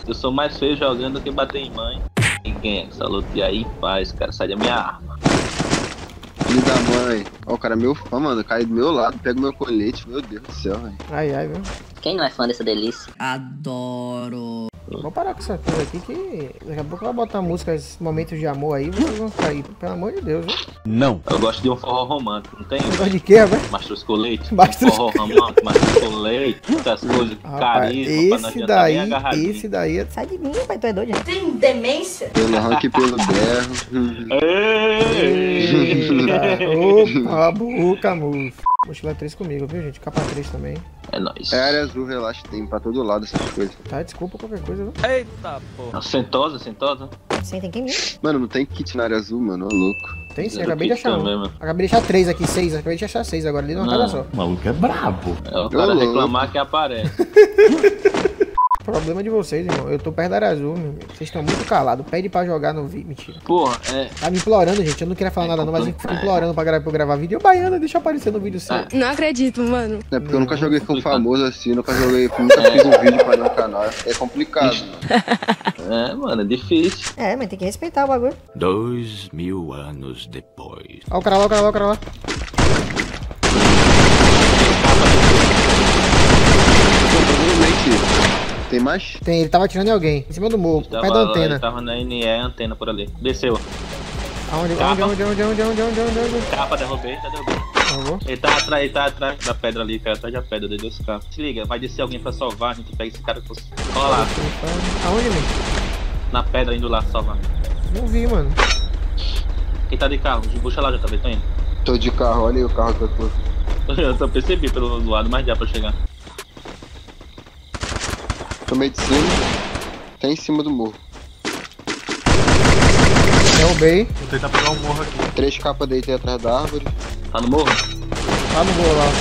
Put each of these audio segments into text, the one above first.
Eu sou mais feio jogando do que bater em mãe. Ninguém é que só lutear aí em paz, cara. Sai da minha arma. Filho da mãe. Ó, o cara é meu fã, mano. Cai do meu lado, pega o meu colete. Meu Deus do céu, velho. Ai, ai, viu? Quem não é fã dessa delícia? Adoro. Vou parar com essa coisa aqui que daqui a pouco vai botar música, esses momentos de amor aí, vocês vão cair. Pelo amor de Deus, viu? Não. Eu gosto de um forró romântico, não tem? Negócio de quê, rapaz? Mastruz com leite. Mastruz Um forró romântico, mastruz com leite. Essas coisas, carisma, pra nós Esse já tá bem daí, agarradinho. esse daí. Sai de mim, pai, tu é doido, gente. Tem demência? Pelo rank e pelo berro. Opa, boca, moço. Mochila 3 comigo, viu, gente? Capa 3 também. É nóis. É área azul, relaxa. Tem pra todo lado essas coisas. Tá, desculpa qualquer coisa, viu? Eita, porra. Sentosa, sentosa. Sim, tem quem mesmo? Mano, não tem kit na área azul, mano. Ô, louco. Tem sim, Zero acabei de kit achar um. também, mano. Acabei de achar 3 aqui, 6. Acabei de achar 6 agora, ali numa casa só. O maluco é brabo. É o cara louco. reclamar que aparece. Problema de vocês, irmão. Eu tô perto da área azul, meu amigo. Vocês estão muito calados. Pede pra jogar no vídeo. Mentira. Porra, Tá me implorando, gente. Eu não queria falar nada não, mas eu fico implorando pra eu gravar vídeo. Ô, Baiana, deixa eu aparecer no vídeo seu. Não acredito, mano. É porque eu nunca joguei com famoso assim, nunca fiz um vídeo pra meu canal. É complicado. É, mano, é difícil. É, mas tem que respeitar o bagulho. 2000 anos depois. Ó o cara lá, ó o cara lá, ó o cara lá. Provavelmente. Tem mais? Tem, ele tava atirando em alguém. Em cima do morro, perto da antena. Ele tava na NE, antena por ali. Desceu. Aonde? Capa, derrubei, já derrubei. Derrubou? Ele tá atrás da pedra ali, cara. Atrás da pedra, dele dos carros. Se liga, vai descer alguém pra salvar, a gente pega esse cara. Cola lá, Aonde, meu? na pedra indo lá salvar. Não vi, mano. Quem tá de carro? Puxa lá, já tá vendo? Tô de carro, olha aí o carro que eu tô. Eu só percebi pelo lado, mas dá pra chegar. Tomei de cima. Tá em cima do morro. Derrubei. Vou tentar pegar um morro aqui. 3 capas deitei atrás da árvore. Tá no morro? Tá no morro lá.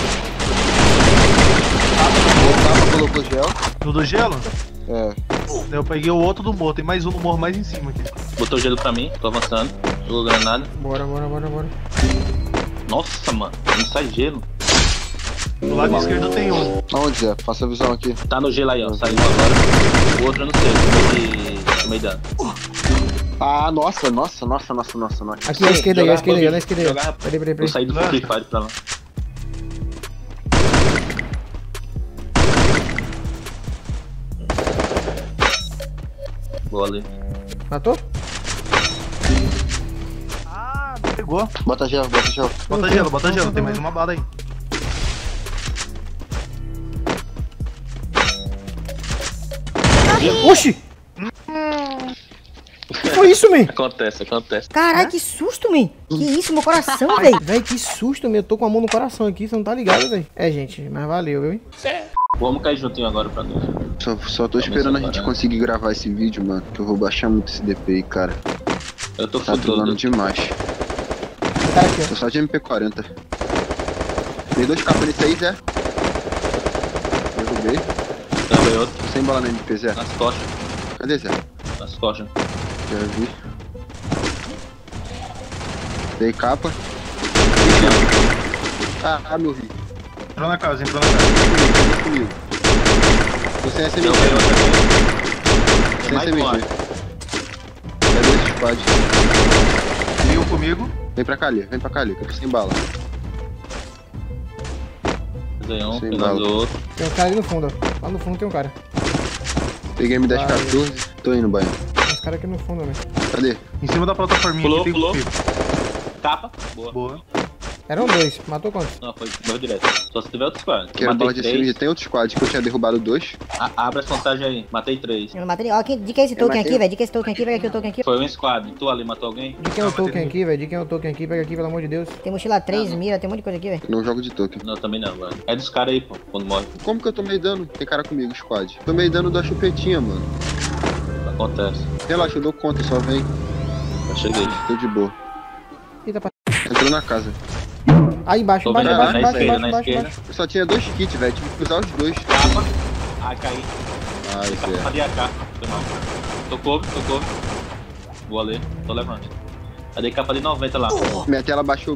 O capa colocou gel. No do gelo? É. Eu peguei o outro do morro. Tem mais um no morro mais em cima aqui. Botou gelo pra mim, tô avançando. Jogou granada. Bora. Nossa, mano, não sai gelo. Do lado esquerdo tem um. Aonde, Zé? Passa a visão aqui. Tá no gelo aí, ó. Saiu agora. O outro eu não sei, tomei dano. Ah, nossa. Aqui, à esquerda aí, à esquerda aí, na esquerda aí. Jogava- Peraí. Eu saí do Free Fire pra lá. Boa ali. Matou? Ah, pegou. Bota gel. Bota gelo. Tem mais uma bala aí. Oxi! Que foi isso, man? Acontece. Caralho, que susto, man. Que isso, meu coração, velho. Véi, que susto, man. Eu tô com a mão no coração aqui, você não tá ligado, velho. É, gente, mas valeu, viu? Vamos cair juntinho agora pra nós. Só tô esperando a gente conseguir gravar esse vídeo, mano. Que eu vou baixar muito esse DPI, cara. Eu tô Tá trolando fudido. demais. Tá aqui, Tô só de MP40. Tem 2 capas nesse aí, Zé. Derrubei. Também outro. Sem bala na MP, Zé. Nas costas. Cadê, Zé? Nas costas. Já vi. Dei capa. Ah, meu vi. Entrou na casa. Vem comigo. Tô sem SMG. Derrubei outro aqui. Sem mais SMG. forte. Cadê esse squad? Tem um comigo. Vem pra cá, que eu tô sem bala. Peguei um, Sem pegando bala. outro. Tem um cara ali no fundo, ó. Lá no fundo tem um cara. Peguei M1014, tô indo, banho. Tem uns caras aqui no fundo, velho. Cadê? Em cima da plataforminha Pulou, aqui tem pulou. comigo. Capa. Boa. Boa. Eram 2. Matou quantos? Não, foi morreu direto. Só se tiver outro squad. Quero Matei bala de 3. SMG. Tem outro squad que eu tinha derrubado 2. Abre as contagens aí. Matei 3. Eu não matei. Ó, de quem é esse token aqui, velho? De quem é esse token aqui? Pega aqui o token aqui. Foi um squad. Tu ali matou alguém? De quem é o token aqui, velho? De quem é o token aqui? Pega aqui, pelo amor de Deus. Tem mochila 3, mira, tem um monte de coisa aqui, velho. Não jogo de token. Não, também não, mano. É dos caras aí, pô. Quando morre. Como que eu tomei dano? Tem cara comigo, squad. Tomei dano da chupetinha, mano. Acontece. Relaxa, eu dou conta, só vem. Já cheguei. Tô de boa. Eita, pra... Entrou na casa. Aí embaixo, Tô embaixo, vendo embaixo, na embaixo, esquerda, embaixo, na embaixo, esquerda. embaixo. Eu só tinha 2 kits, velho. Tive que usar os 2. Capa. Ai, caí. Ai, Capa Zé. de AK. Foi mal. Tocou. Vou ali. Tô levando. Aí dei capa de 90 lá. Minha tela baixou.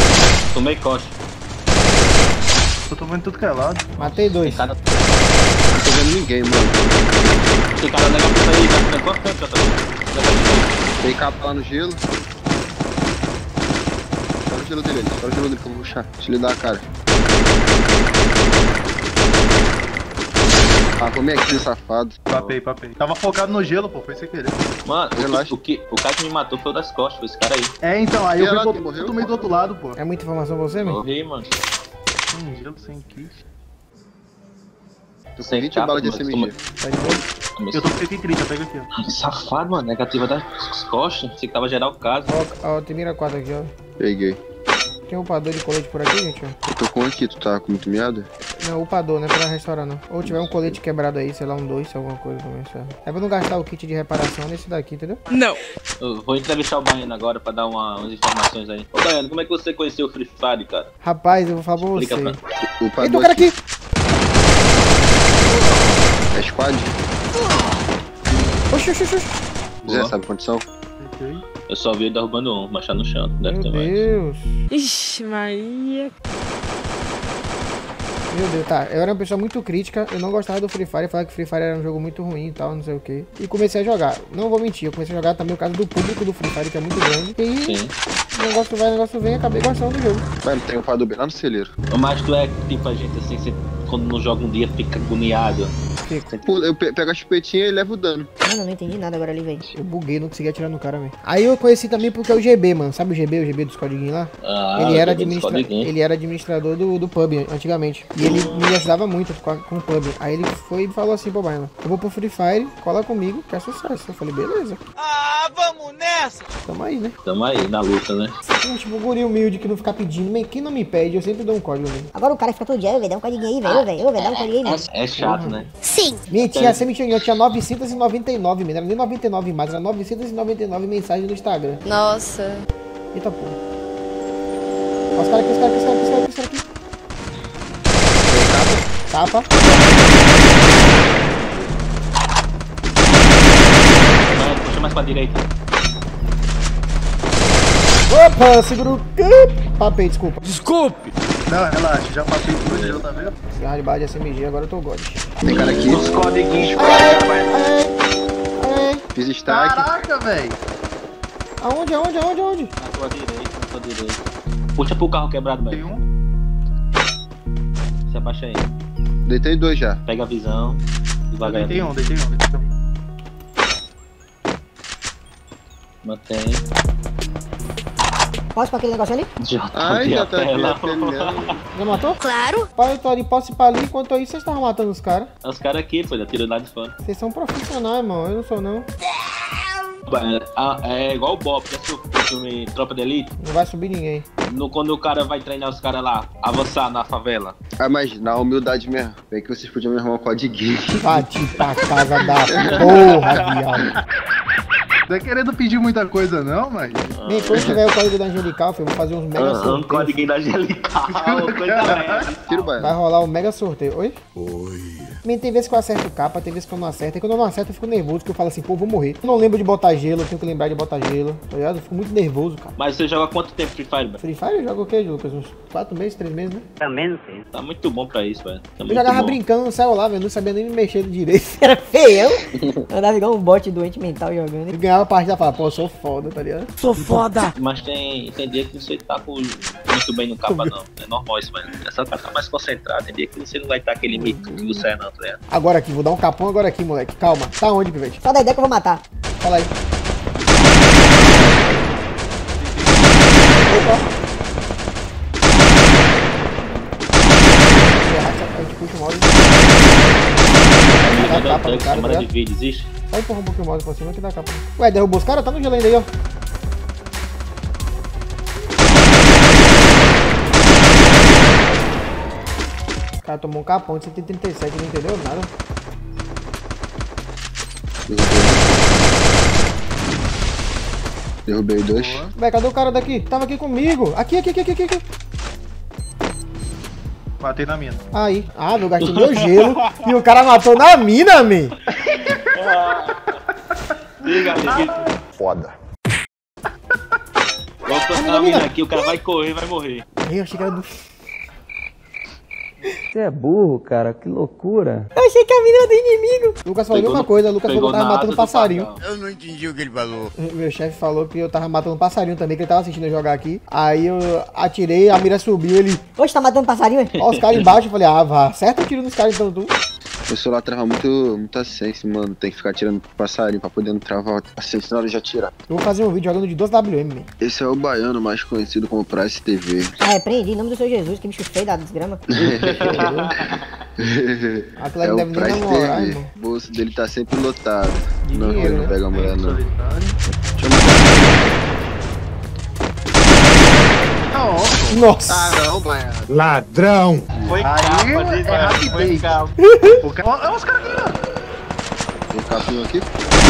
Tomei costa. Tô tomando tudo que é lado. Matei 2. Cada... Não tô vendo ninguém, mano. Esse cara nega puta aí, vai ficar quanto tempo, JP? Tem capa lá no gelo. Estoura o gelo dele, estoura o gelo dele que eu vou puxar. Deixa ele dar a cara. Ah, come aqui, safado. Papei. Tava focado no gelo, pô, foi sem querer. Mano, Relaxa. o cara que me matou foi o das costas, foi esse cara aí. É, então, aí E eu ela fui que morreu? tomei do outro lado, pô. É muita informação pra você, man? Morri, mano. Gelo sem kit. Tô com Sem 20 capa, balas de mano. SMG. Tá de boa? Eu tô com 130, pega aqui, ó. Que safado, mano. Negativa das costas. Sei que tava geral o caso. Ó, tem mira 4 aqui, ó. Peguei. Tem um upador de colete por aqui, gente, ó. Eu tô com um aqui, tu tá com muito miado? Não, upador, não é pra restaurar, não. Ou tiver um colete quebrado aí, sei lá, um 2, alguma coisa também, sabe? É pra não gastar o kit de reparação nesse daqui, entendeu? Não. Eu vou entrevistar o Baiano agora pra dar umas informações aí. Ô, Baiano, como é que você conheceu o Free Fire, cara? Rapaz, eu vou falar pra você. Explica pra... O Eita, o padrão cara aqui! é squad? Oxi. Zé, sabe condição? Ok. Eu só vi ele derrubando um, mas tá no chão. Deve Meu ter mais. Deus. Ixi, Maria. Meu Deus, tá. Eu era uma pessoa muito crítica, eu não gostava do Free Fire, falava que Free Fire era um jogo muito ruim e tal, não sei o que. E comecei a jogar. Não vou mentir, eu comecei a jogar também por causa do público do Free Fire, que é muito grande. E Sim. negócio vem, acabei gostando do jogo. Mano, tem um padrão bem lá no celeiro. Mas tu é tipo a gente assim, você, quando não joga um dia fica agoniado. Fico. Pô, eu pego a chupetinha e levo o dano. Mano, eu não entendi nada agora ali, velho. Eu buguei, não consegui atirar no cara, velho. Aí eu conheci também porque é o GB, mano. Sabe o GB dos codiguinhos lá? Ah, Ele era administrador do pub antigamente. E ele me ajudava muito com o pub. Aí ele foi e falou assim, pô, Baiano, eu vou pro Free Fire, cola comigo, que é sucesso. Eu falei, beleza. Ah, vamos nessa! Tamo aí, né? Tamo aí, na luta, né? Tipo, guri humilde que não fica pedindo. Man, quem não me pede, eu sempre dou um código, velho. Agora o cara fica todo dia, velho. Dá um codiguinho aí, velho. Dá um codiguinho aí, velho. É chato, né? Sim. Mentira, você mentiu, eu tinha 999, menino. Era nem 99 mais, era 999 mensagens no Instagram. Nossa. Eita porra. Ó, os caras aqui. Tapa. Vai, puxa mais pra direita. Opa, segura o... Papei, desculpa. Desculpe. Não, relaxa, já passei tudo o gelo, tá vendo? Cigarro de barra de SMG, agora eu tô god. Tem cara aqui. Os codiguinhos. Fiz stack. Caraca, velho. Aonde? Na tua direita. Puxa pro carro quebrado, Tem velho. um. Se abaixa aí. Deitei 2 já. Pega a visão. Devagar. Deitei um. Mantém. Posso pra aquele negócio ali? Já Ai, tá já tá aqui, tela. Já matou? Claro. Pai, eu tô ali, posso ir pra ali, enquanto aí vocês estavam matando os caras. Os caras aqui, pô, já tira lá de fora. Vocês são profissionais, irmão, eu não sou não. É igual o Bob, já assistiu o filme Tropa de Elite? Não vai subir ninguém. Quando o cara vai treinar os caras lá, avançar na favela. Ah, mas na humildade mesmo. Bem que vocês podiam me arrumar um codiguinho. Bati pra casa da porra, viado. Não é querendo pedir muita coisa, não, mas. Bem, quando tiver o código da Angelical, filho, eu vou fazer uns mega Um sorteios. código da Angelical, coisa leve. Tira o Vai baiano. rolar um mega sorteio. Oi? Bem, tem vezes que eu acerto capa, tem vezes que eu não acerto. E quando eu não acerto, eu fico nervoso, porque eu falo assim, pô, vou morrer. Eu não lembro de botar gelo, eu tenho que lembrar de botar gelo, tá ligado? Eu fico muito nervoso, cara. Mas você joga há quanto tempo Free Fire, velho? Free Fire eu jogo o quê, Lucas? Uns 4 meses, 3 meses, né? Tá muito bom pra isso, velho. Tá Eu muito jogava bom. brincando no celular, velho. Não sabia nem me mexer direito. Era feião. Andava igual um bot doente mental jogando. Eu ganhava a partida e falava, pô, eu sou foda, tá ligado? Sou foda. Mas tem dia que você tá muito bem no capa, não. É normal isso, velho. É só tá mais concentrado. Tem dia que você não vai estar aquele mito que você é, não, tá ligado? Agora aqui, vou dar um capão agora aqui, moleque. Calma. Tá onde, pivete? Só da ideia que eu vou matar. Fala aí. Opa. A gente puxa o mouse. Dá capa no cara, Câmera tá de ligado? vídeo, existe? Só empurra um pouquinho o mouse pra cima que dá capa. Ué, derrubou os caras? Tá no gelo ainda aí, ó. O cara tomou um capão de 137, não entendeu nada. Derrubei 2. Ué, cadê o cara daqui? Tava aqui comigo. Aqui. Matei na mina. Aí. Ah, eu gastei meu gelo e o cara matou na mina, man. Liga, Foda. Vamos plantar a mina aqui, o cara vai correr, vai morrer. Eu achei que era do... Você é burro, cara, que loucura. Eu achei que a mina era do inimigo. O Lucas falou a mesma coisa, o Lucas falou que eu tava matando passarinho. Eu não entendi o que ele falou. Meu chefe falou que eu tava matando passarinho também, que ele tava assistindo eu jogar aqui. Aí eu atirei, a mira subiu, ele... Oxe, tá matando passarinho, hein? Ó, os caras embaixo, eu falei, ah, vá, acerta o tiro nos caras então tu. Meu celular trava muita sense, mano. Tem que ficar tirando passarinho pra poder não travar a sense na hora de atirar. Eu vou fazer um vídeo jogando de 2WM, man. Esse é o baiano mais conhecido como Price TV. Ah, repreendi, em nome do Senhor Jesus, que bicho feio da desgrama. Aquilo ali É o deve nem Price namorar, TV. irmão. O bolso dele tá sempre lotado. De Não, dinheiro, ele não né? pega a mulher, não. Nossa! Ah, não, baiano. Ladrão! Foi capa de foi capa. O cara... Olha os caras aqui, ó. Tem capinho aqui?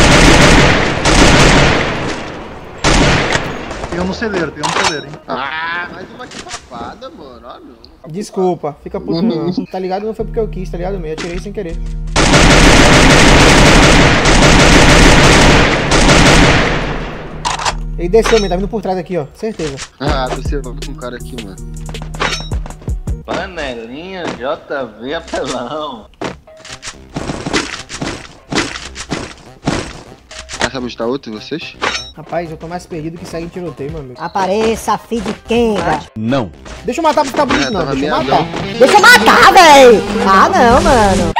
Tem um no celeiro, hein? Ah, mais uma aqui safada, mano. Ah, não. Desculpa, fica puto não. Tá ligado? Não foi porque eu quis, tá ligado? Eu atirei sem querer. Ele desceu, man, tá vindo por trás aqui, ó. Certeza. Ah, você vai com um cara aqui, mano. Panelinha, JV, apelão. Ah, sabe onde tá outro, vocês? Rapaz, eu tô mais perdido que segue em tiroteio, meu amigo. Apareça, filho de Kenga. Não. Deixa eu matar pra ficar bonito, não. tava Deixa eu meadão. matar. Deixa eu matar, véi. Ah, não, mano.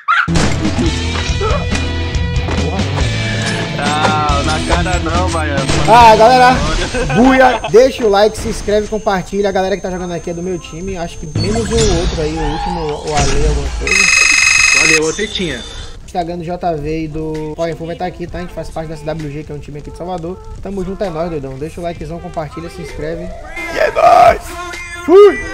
Ah, na cara não, baiano. Ah, galera, buia, deixa o like, se inscreve, compartilha. A galera que tá jogando aqui é do meu time. Acho que menos o outro aí, o último, o Ale, alguma coisa. Valeu, você tinha. Instagram do JV e do Powerful vai estar aqui, tá? A gente faz parte da CWG, que é um time aqui de Salvador. Tamo junto, é nóis, doidão. Deixa o likezão, compartilha, se inscreve. E é nóis! Fui!